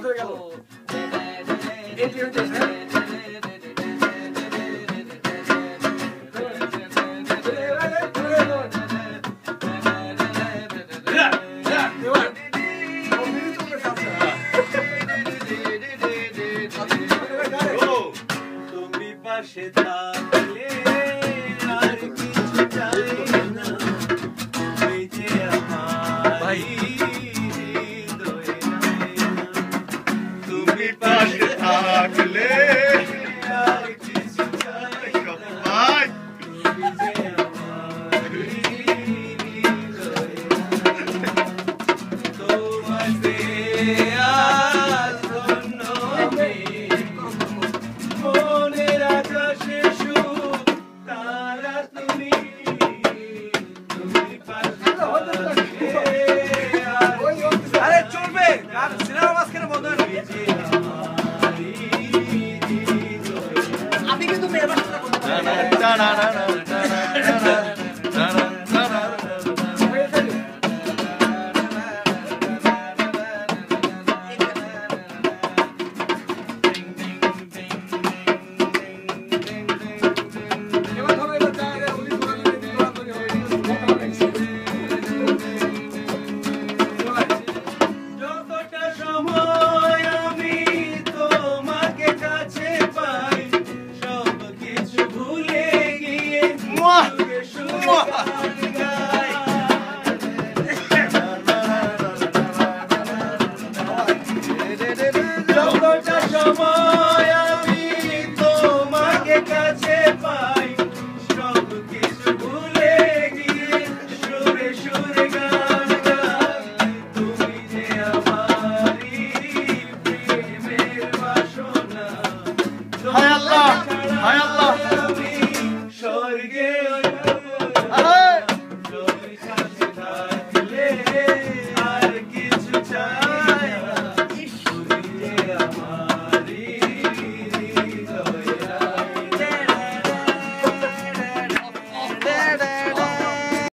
হয়ে গেল তুমি পাশে থাকলে আর কিছু চাই না এই যে আমার তুমি পাশে থাকলে আর কিছু চাই না তুমি যে আমার তোমাতে আজ ধন্য আমি মনের আকাশে সুখ তারা তুমি তুমি পাশে থাকলে আরে চলবে আর সিনেমা মাঝখানে বন্ধ হয় না আপনি কিন্তু মেয়ের বাসাটা করতে পারেন। না না না না